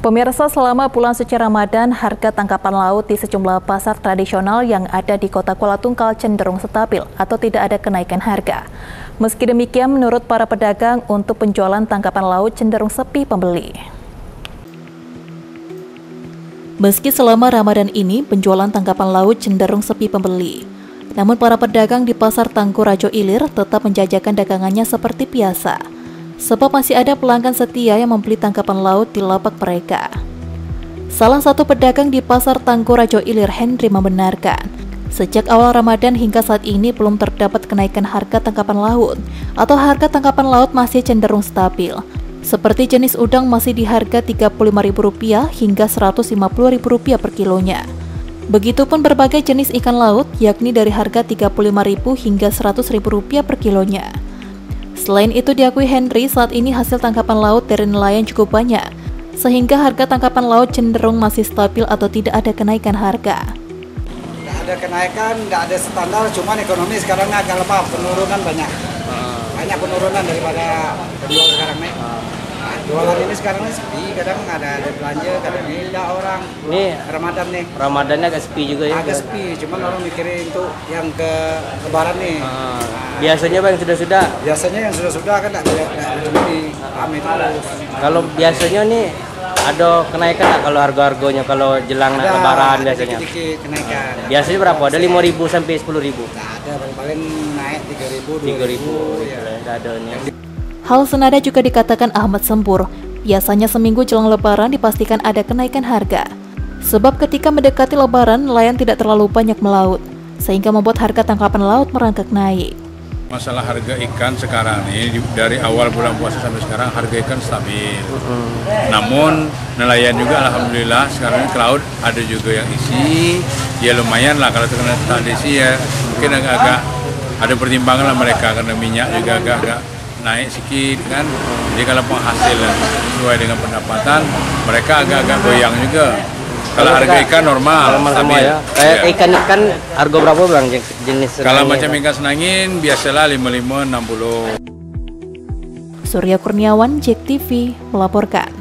Pemirsa, selama bulan suci Ramadan, harga tangkapan laut di sejumlah pasar tradisional yang ada di Kota Kuala Tungkal cenderung stabil atau tidak ada kenaikan harga. Meski demikian, menurut para pedagang, untuk penjualan tangkapan laut cenderung sepi pembeli. Meski selama Ramadan ini, penjualan tangkapan laut cenderung sepi pembeli. Namun para pedagang di Pasar Tangku Rajo Ilir tetap menjajakan dagangannya seperti biasa. Sebab masih ada pelanggan setia yang membeli tangkapan laut di lapak mereka. Salah satu pedagang di Pasar Tangku Rajo Ilir, Henry, membenarkan, sejak awal Ramadan hingga saat ini belum terdapat kenaikan harga tangkapan laut, atau harga tangkapan laut masih cenderung stabil. Seperti jenis udang masih di harga Rp35.000 hingga Rp150.000 per kilonya. Begitupun berbagai jenis ikan laut, yakni dari harga Rp35.000 hingga Rp100.000 per kilonya. Selain itu, diakui Henry, saat ini hasil tangkapan laut dari nelayan cukup banyak, sehingga harga tangkapan laut cenderung masih stabil atau tidak ada kenaikan harga. Nggak ada kenaikan, nggak ada standar, cuman ekonomi sekarang agak lemah, penurunan banyak. Banyak penurunan daripada penjual sekarang nih. Nah, jualan ini sekarang sepi, kadang ada belanja, kadang tidak orang. Ini Ramadan nih. Ramadannya agak sepi juga ya? Agak sepi, cuman orang mikirin untuk yang ke Lebaran nih. Biasanya Bang sudah-sudah? Biasanya yang sudah-sudah kan nggak ini ramai terus. Kalau biasanya nih ada kenaikan nggak kalau harga-harganya kalau jelang Lebaran biasanya? Dikit kenaikan. Biasanya berapa? Ada 5.000 sampai 10.000? Nggak ada, paling naik 3.000, 3.000 ya. adanya. Hal senada juga dikatakan Ahmad Sempur. Biasanya seminggu jelang Lebaran dipastikan ada kenaikan harga. Sebab ketika mendekati Lebaran, nelayan tidak terlalu banyak melaut, sehingga membuat harga tangkapan laut merangkak naik. Masalah harga ikan sekarang ini dari awal bulan puasa sampai sekarang harga ikan stabil. Namun nelayan juga alhamdulillah sekarang ini ke laut ada juga yang isi, ya lumayan lah kalau terkena tradisi ya mungkin agak-agak ada pertimbangan lah mereka karena minyak juga agak-agak naik sedikit kan. Jadi kalau penghasilan sesuai dengan pendapatan mereka agak-agak goyang juga. Kalau harga ikan normal sama ya. Kayak ikan-ikan harga berapa Bang jenis? Kalau macam ikan senangin biasalah 55, 60. Surya Kurniawan, JEK TV, melaporkan.